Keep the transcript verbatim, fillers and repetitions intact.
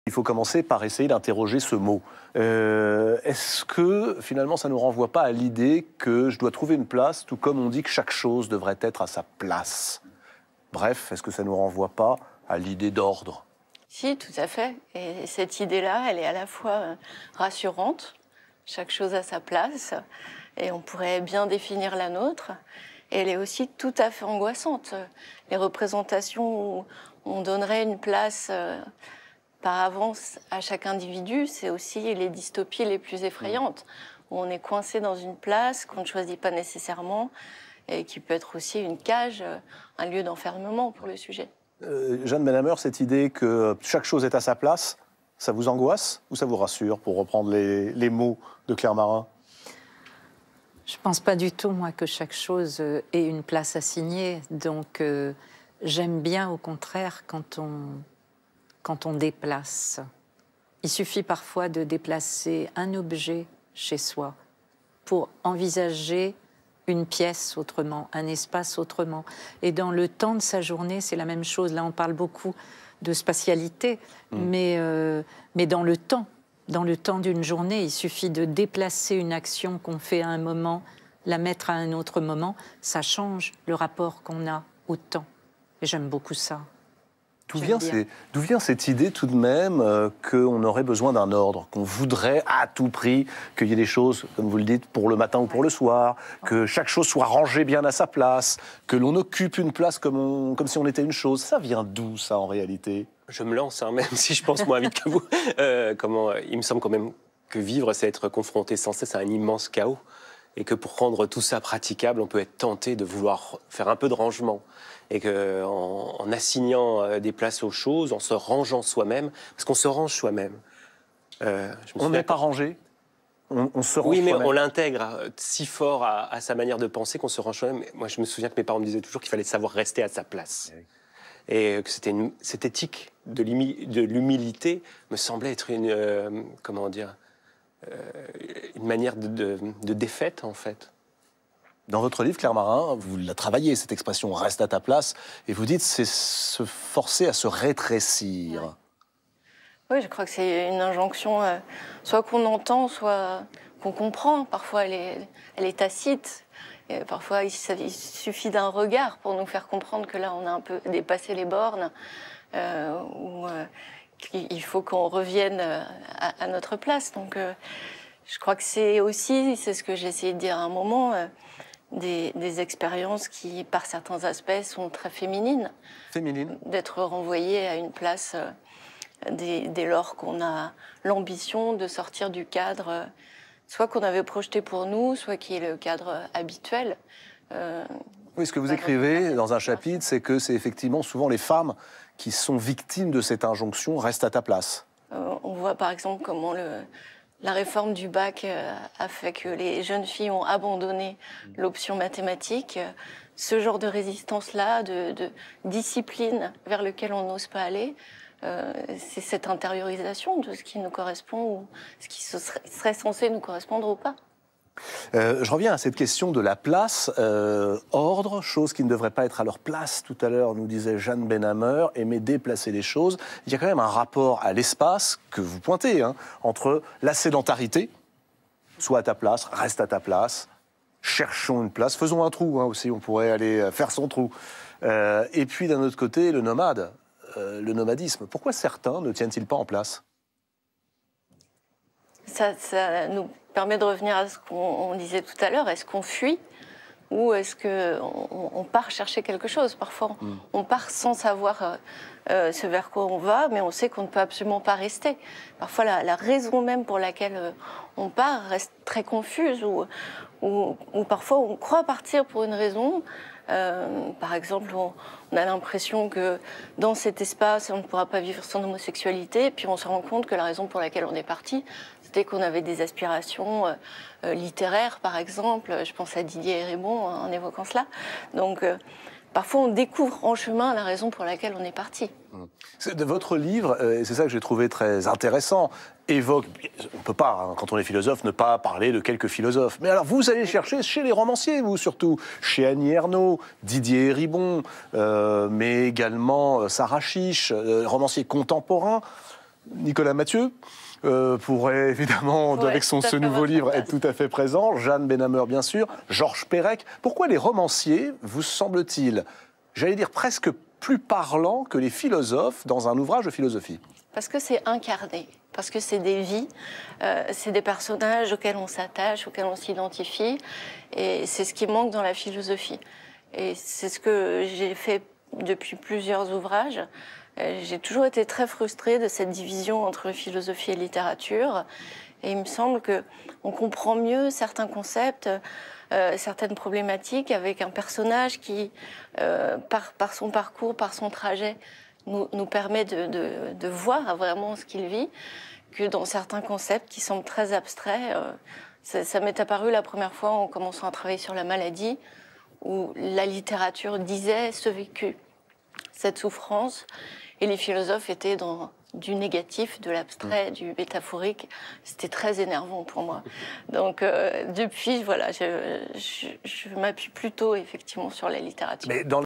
Il faut commencer par essayer d'interroger ce mot. Euh, Est-ce que, finalement, ça ne nous renvoie pas à l'idée que je dois trouver une place, tout comme on dit que chaque chose devrait être à sa place? Bref, est-ce que ça ne nous renvoie pas à l'idée d'ordre? Si, tout à fait. Et cette idée-là, elle est à la fois rassurante, chaque chose à sa place, et on pourrait bien définir la nôtre. Et elle est aussi tout à fait angoissante. Les représentations où on donnerait une place euh, par avance à chaque individu, c'est aussi les dystopies les plus effrayantes, où on est coincé dans une place qu'on ne choisit pas nécessairement, et qui peut être aussi une cage, un lieu d'enfermement pour le sujet. Euh, Jeanne Benhammer, cette idée que chaque chose est à sa place, ça vous angoisse ou ça vous rassure, pour reprendre les, les mots de Claire Marin? Je ne pense pas du tout, moi, que chaque chose ait une place assignée. Donc, euh, j'aime bien, au contraire, quand on, quand on déplace. Il suffit parfois de déplacer un objet chez soi pour envisager une pièce autrement, un espace autrement. Et dans le temps de sa journée, c'est la même chose. Là, on parle beaucoup de spatialité, mmh. mais, euh, mais dans le temps. Dans le temps d'une journée, il suffit de déplacer une action qu'on fait à un moment, la mettre à un autre moment, ça change le rapport qu'on a au temps. Et j'aime beaucoup ça. D'où vient, vient cette idée tout de même euh, qu'on aurait besoin d'un ordre, qu'on voudrait à tout prix qu'il y ait des choses, comme vous le dites, pour le matin ou pour le soir, que chaque chose soit rangée bien à sa place, que l'on occupe une place comme, on, comme si on était une chose? Ça vient d'où, ça, en réalité? Je me lance, hein, même si je pense moins vite que vous. Euh, comment, il me semble quand même que vivre, c'est être confronté sans cesse à un immense chaos. Et que pour rendre tout ça praticable, on peut être tenté de vouloir faire un peu de rangement. Et qu'en en assignant des places aux choses, en se rangeant soi-même, parce qu'on se range soi-même. Euh, on n'est pas rangé, on, on se range. Oui, mais on l'intègre si fort à, à sa manière de penser qu'on se range soi-même. Moi, je me souviens que mes parents me disaient toujours qu'il fallait savoir rester à sa place. Oui. Et que c'était une, cette éthique de l'humilité me semblait être une, euh, comment dire, euh, une manière de, de, de défaite, en fait. Dans votre livre, Claire Marin, vous la travaillez, cette expression « reste à ta place », et vous dites c'est se forcer à se rétrécir. Oui, oui, je crois que c'est une injonction, euh, soit qu'on entend, soit qu'on comprend. Parfois, elle est, elle est tacite. Et parfois, il, il suffit d'un regard pour nous faire comprendre que là, on a un peu dépassé les bornes, euh, ou euh, qu'il faut qu'on revienne à, à notre place. Donc, euh, je crois que c'est aussi, c'est ce que j'ai essayé de dire à un moment, euh, Des, des expériences qui, par certains aspects, sont très féminines. Féminines. D'être renvoyée à une place euh, dès, dès lors qu'on a l'ambition de sortir du cadre, euh, soit qu'on avait projeté pour nous, soit qui est le cadre habituel. Euh, oui, ce que vous écrivez dans un chapitre, c'est que c'est effectivement souvent les femmes qui sont victimes de cette injonction « reste à ta place ». Euh, on voit par exemple comment le... La réforme du bac a fait que les jeunes filles ont abandonné l'option mathématique. Ce genre de résistance-là, de, de discipline vers lequel on n'ose pas aller, euh, c'est cette intériorisation de ce qui nous correspond ou ce qui serait, serait censé nous correspondre ou pas. Euh, je reviens à cette question de la place, euh, ordre, choses qui ne devraient pas être à leur place. Tout à l'heure, nous disait Jeanne Benhammer, aimer déplacer les choses. Il y a quand même un rapport à l'espace que vous pointez, hein, entre la sédentarité, sois à ta place, reste à ta place, cherchons une place, faisons un trou hein, aussi, on pourrait aller faire son trou. Euh, et puis d'un autre côté, le nomade, euh, le nomadisme. Pourquoi certains ne tiennent-ils pas en place ? Ça, ça nous permet de revenir à ce qu'on disait tout à l'heure. Est-ce qu'on fuit ou est-ce qu'on on part chercher quelque chose? Parfois, mm. on part sans savoir euh, euh, ce vers quoi on va, mais on sait qu'on ne peut absolument pas rester. Parfois, la, la raison même pour laquelle euh, on part reste très confuse, ou, ou, ou parfois on croit partir pour une raison. Euh, par exemple, on, on a l'impression que dans cet espace, on ne pourra pas vivre son homosexualité, puis on se rend compte que la raison pour laquelle on est parti, c'était qu'on avait des aspirations euh, euh, littéraires, par exemple. Je pense à Didier Eribon hein, en évoquant cela. Donc, euh, parfois, on découvre en chemin la raison pour laquelle on est parti. De votre livre, et c'est ça que j'ai trouvé très intéressant, évoque, on ne peut pas, hein, quand on est philosophe, ne pas parler de quelques philosophes. Mais alors, vous allez chercher chez les romanciers, vous surtout, chez Annie Ernaux, Didier Eribon, euh, mais également Sarah Chiche, euh, romanciers contemporains. Nicolas Mathieu euh, pourrait évidemment, Ouais, avec son, tout à ce fait nouveau votre livre, place. être tout à fait présent. Jeanne Benhammer, bien sûr. Georges Perec. Pourquoi les romanciers, vous semble-t-il, j'allais dire presque plus parlants que les philosophes dans un ouvrage de philosophie? Parce que c'est incarné, parce que c'est des vies, euh, c'est des personnages auxquels on s'attache, auxquels on s'identifie, et c'est ce qui manque dans la philosophie. Et c'est ce que j'ai fait depuis plusieurs ouvrages. Euh, J'ai toujours été très frustrée de cette division entre philosophie et littérature, et il me semble qu'on comprend mieux certains concepts, euh, certaines problématiques avec un personnage qui, euh, par, par son parcours, par son trajet, nous, nous permet de, de, de voir vraiment ce qu'il vit, que dans certains concepts qui semblent très abstraits. Euh, ça ça m'est apparu la première fois en commençant à travailler sur la maladie, où la littérature disait ce vécu, cette souffrance, et les philosophes étaient dans du négatif, de l'abstrait, du métaphorique. C'était très énervant pour moi. Donc euh, depuis, voilà, je, je, je m'appuie plutôt effectivement sur la littérature. Mais dans